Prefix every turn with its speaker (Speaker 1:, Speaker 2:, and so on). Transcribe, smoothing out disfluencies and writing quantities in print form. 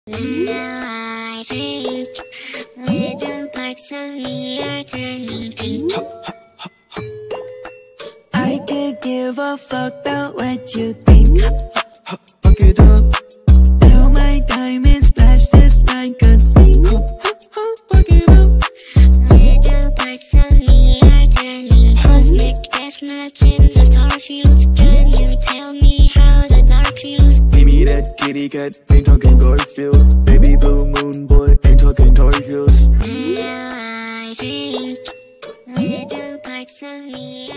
Speaker 1: Now I think little parts of me are turning pink.
Speaker 2: I could give a fuck about what you think. Fuck it up. Now my diamonds flash just like a scene. Fuck it up.
Speaker 1: Little parts of me are turning cosmic deathmatch in the starfield. Can you tell me how the dark feels?
Speaker 2: Give me that kitty cat, ain't talking Garfield. Baby blue moon boy, ain't talking Tar Heels.
Speaker 1: Now I think little parts of me